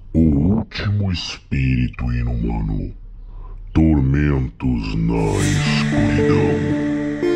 O último espírito inumano. Tormentos na escuridão.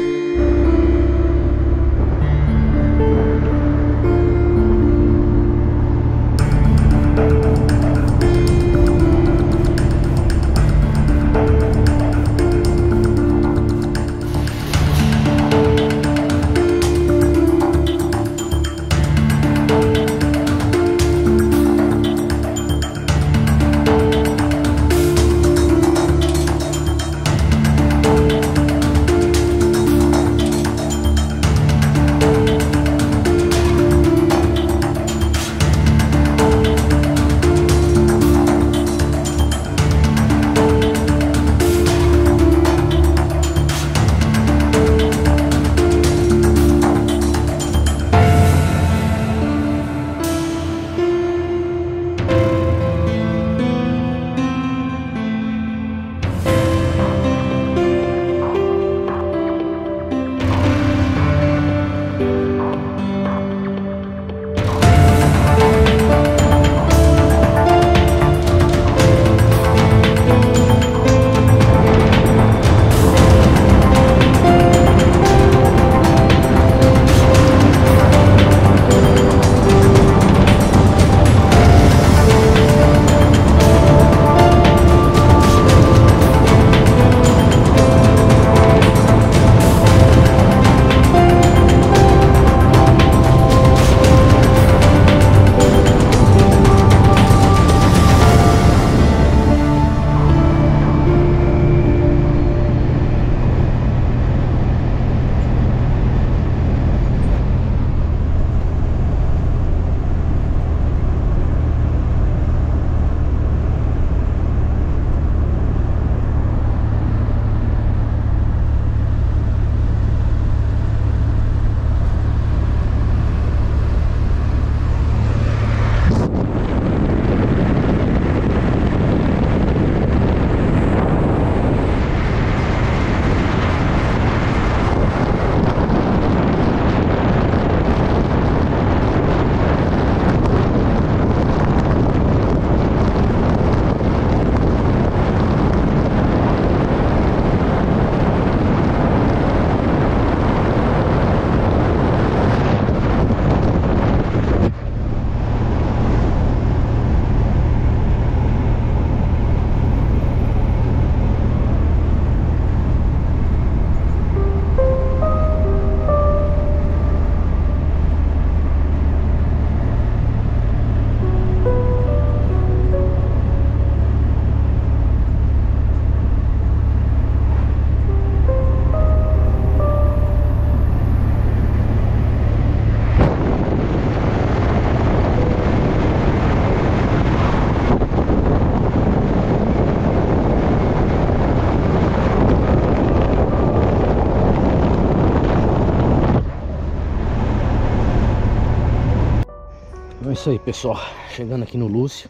É isso aí, pessoal, chegando aqui no Lúcio.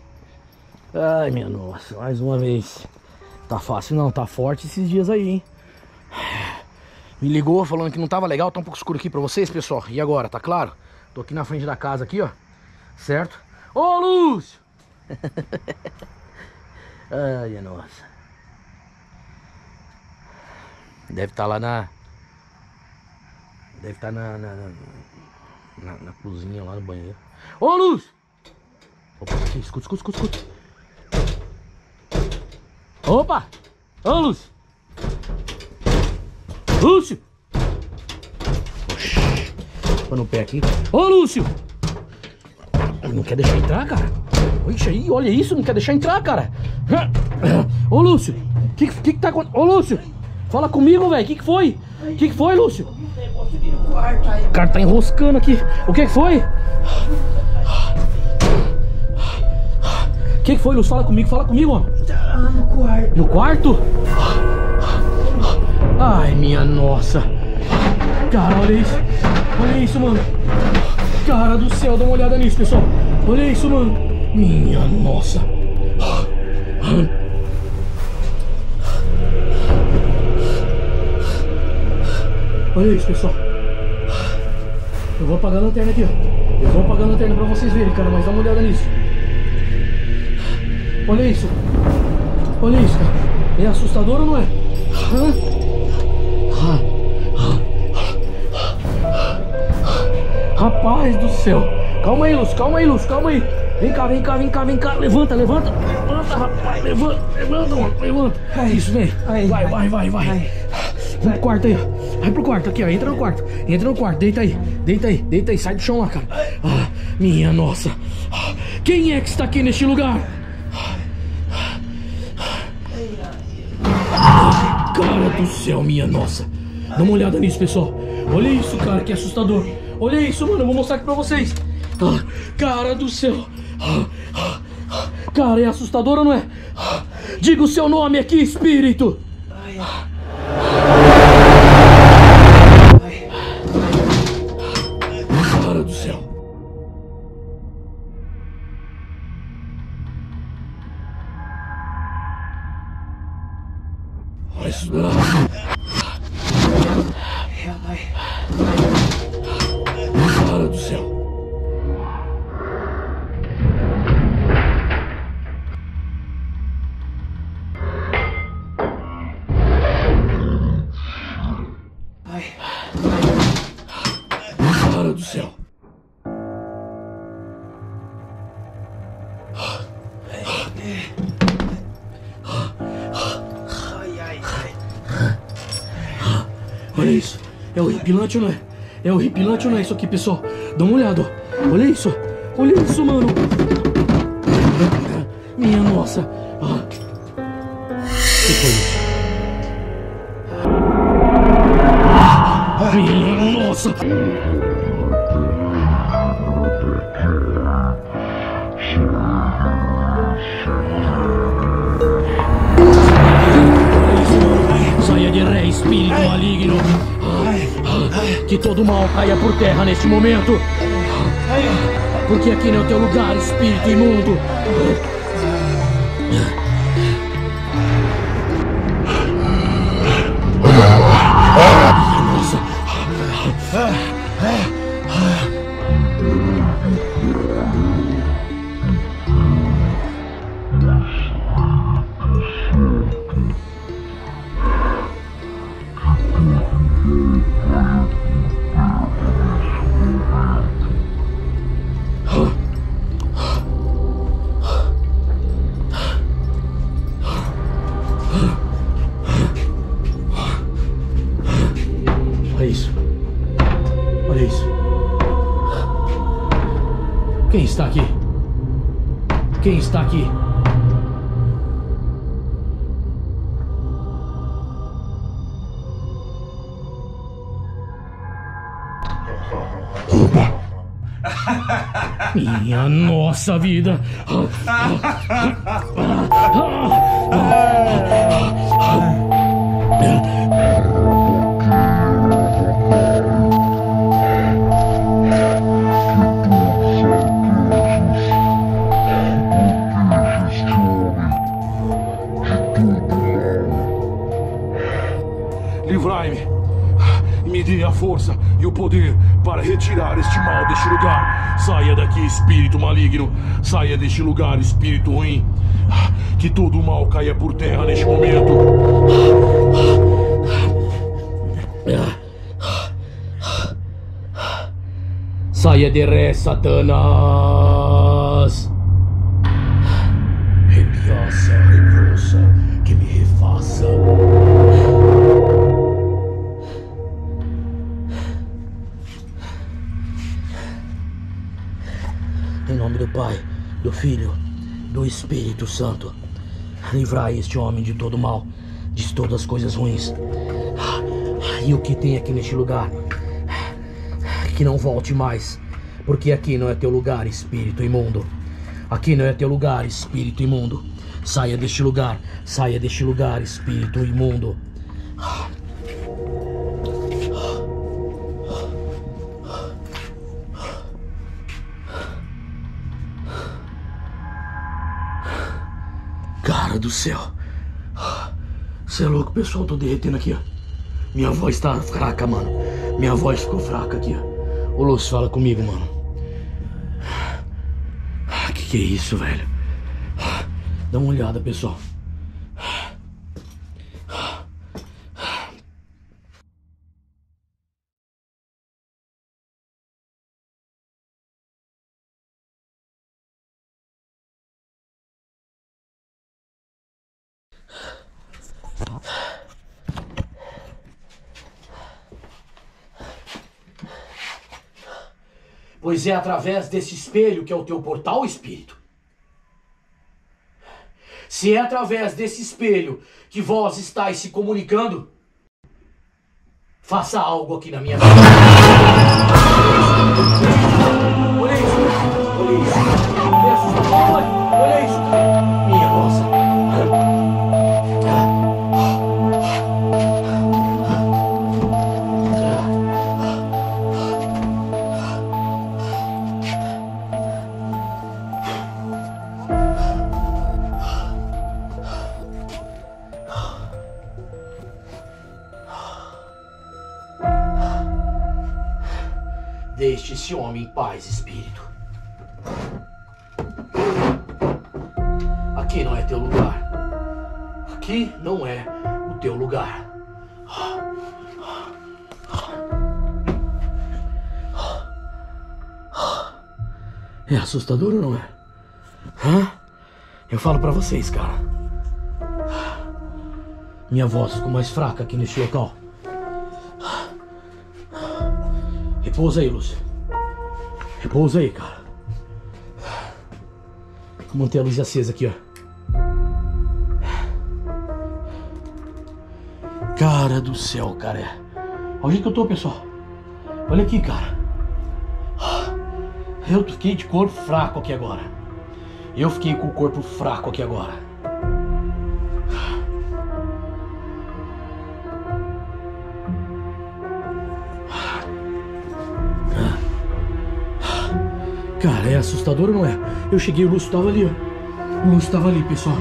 Ai, minha nossa, mais uma vez. Tá fácil não, tá forte esses dias aí, hein? Me ligou falando que não tava legal, tá um pouco escuro aqui pra vocês, pessoal. E agora, tá claro? Tô aqui na frente da casa aqui, ó. Certo? Ô, Lúcio! Ai, minha nossa. Deve estar lá na... Deve estar na cozinha, lá no banheiro. Ô, Lúcio! Opa, aqui, escuta. Opa! Ô, Lúcio! Lúcio! Oxi, põe no pé aqui. Ô, Lúcio! Não quer deixar entrar, cara? Ixi, aí, olha isso, não quer deixar entrar, cara. Ô, Lúcio! Que tá acontecendo? Ô, Lúcio! Fala comigo, velho, que foi? Que foi, Lúcio? O cara tá enroscando aqui. O que foi? O que foi, Lúcio? Fala comigo, ó. No quarto. No quarto? Ai, minha nossa. Cara, olha isso, mano. Cara do céu, dá uma olhada nisso, pessoal. Olha isso, mano. Minha nossa. Olha isso, pessoal. Eu vou apagar a lanterna aqui, ó. Eu vou apagar a lanterna pra vocês verem, cara, mas dá uma olhada nisso. Olha isso. Olha isso, cara. É assustador ou não é? Rapaz do céu. Calma aí, Lúcio, calma aí, Lúcio, calma aí. Vem cá, vem cá, vem cá, vem cá. Levanta, levanta. Levanta, rapaz. Levanta, levanta, mano. Levanta. Isso, vem. Vai. Vamos pro quarto aí, ó. Vai pro quarto aqui, ó. Entra no quarto. Entra no quarto. Deita aí. Deita aí. Deita aí. Sai do chão lá, cara. Minha nossa. Quem é que está aqui neste lugar? Cara do céu, minha nossa. Dá uma olhada nisso, pessoal. Olha isso, cara, que assustador. Olha isso, mano. Eu vou mostrar aqui pra vocês. Cara do céu. Cara, é assustador ou não é? Diga o seu nome aqui, espírito. Cara do céu. Olha isso. Cara do céu. Cara do céu. Olha isso. É horripilante ou não é? É horripilante ou não é isso aqui, pessoal? Dá uma olhada, ó. Olha isso. Olha isso, mano. Minha nossa. O que foi isso? Minha nossa. Saia de ré, espírito maligno. Que todo mal caia por terra neste momento. Porque aqui não é o teu lugar, espírito imundo. Nossa. Olha isso. Olha isso. Quem está aqui? Quem está aqui? Minha nossa vida. Livrai-me e me dê a força e o poder para retirar este mal deste lugar. Saia daqui, espírito maligno. Saia deste lugar, espírito ruim. Que todo o mal caia por terra neste momento. Saia de ré, Satanás. Repiaça, repousa, que me refaça. Em nome do Pai, do Filho, do Espírito Santo, livrai este homem de todo mal, de todas as coisas ruins. E o que tem aqui neste lugar, que não volte mais, porque aqui não é teu lugar, espírito imundo. Aqui não é teu lugar, espírito imundo. Saia deste lugar, espírito imundo. Cara do céu. Você é louco, pessoal? Tô derretendo aqui, ó. Minha voz tá fraca, mano. Minha voz ficou fraca aqui, ó. Ô, Lúcio, fala comigo, mano. Que é isso, velho? Dá uma olhada, pessoal. Pois é através desse espelho que é o teu portal, espírito. Se é através desse espelho que vós estáis se comunicando, faça algo aqui na minha vida. Olha isso, olha isso. É assustador, olha isso. Minha nossa. Deixe esse homem em paz, espírito. Aqui não é teu lugar. Aqui não é o teu lugar. É assustador ou não é? Hã? Eu falo pra vocês, cara. Minha voz ficou mais fraca aqui neste local. Repousa aí, Lúcio. Repousa aí, cara. Vou manter a luz acesa aqui, ó. Cara do céu, cara. Olha o jeito que eu tô, pessoal. Olha aqui, cara. Eu fiquei de corpo fraco aqui agora. Eu fiquei com o corpo fraco aqui agora. Cara, é assustador ou não é? Eu cheguei, o Lúcio tava ali, ó. O Lúcio tava ali, pessoal.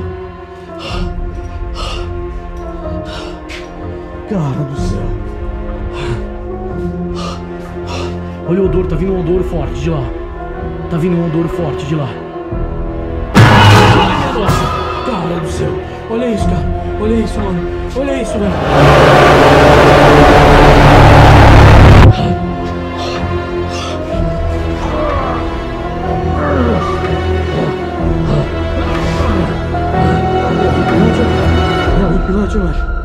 Cara do céu. Olha o odor, tá vindo um odor forte de lá. Tá vindo um odor forte de lá. Nossa, cara do céu. Olha isso, cara. Olha isso, mano. Olha isso, velho. Pilote,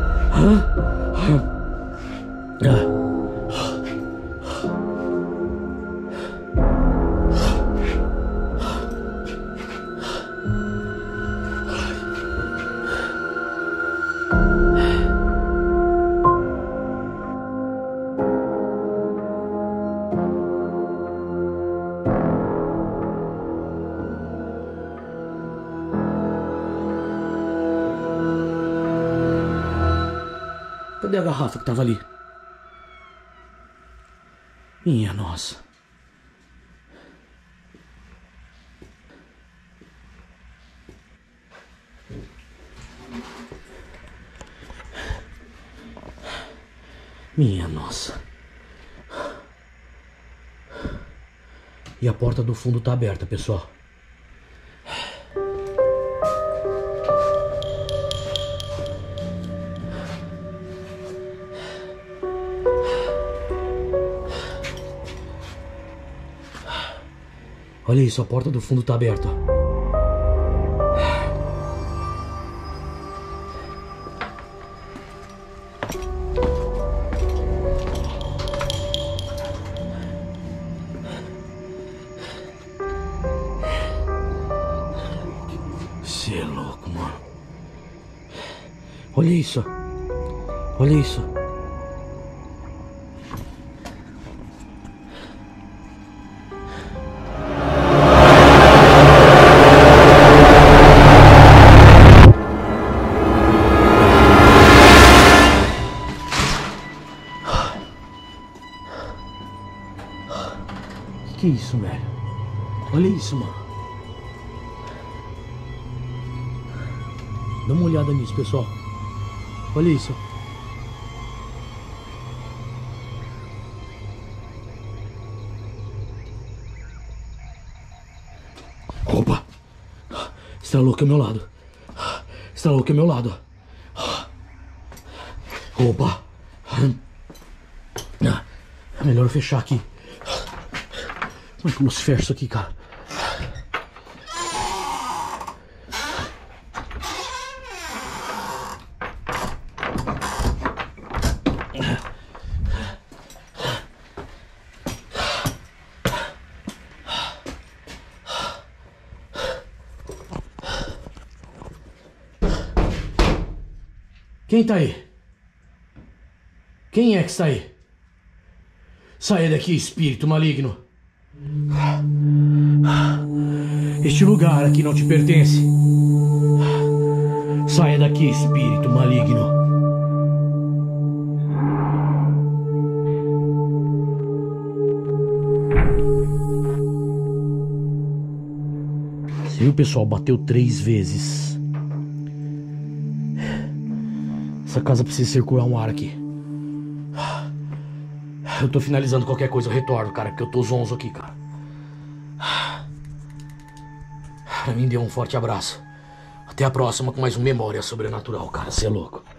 cadê a garrafa que tava ali? Minha nossa. Minha nossa. E a porta do fundo tá aberta, pessoal. Olha isso, a porta do fundo tá aberta. Você é louco, mano. Olha isso. Olha isso. Que isso, velho? Olha isso, mano. Dá uma olhada nisso, pessoal. Olha isso. Opa! Estralou aqui ao meu lado. estralou aqui ao meu lado. Opa. Melhor eu fechar aqui. Como é que eu fecho isso aqui, cara? Quem tá aí? Quem é que está aí? Saia daqui, espírito maligno. Este lugar aqui não te pertence. Saia daqui, espírito maligno. Você viu, pessoal? Bateu 3 vezes. Essa casa precisa circular um ar aqui. Eu tô finalizando qualquer coisa, eu retorno, cara, porque eu tô zonzo aqui, cara. Pra mim, dê um forte abraço. Até a próxima com mais um Memória Sobrenatural, cara, cê é louco.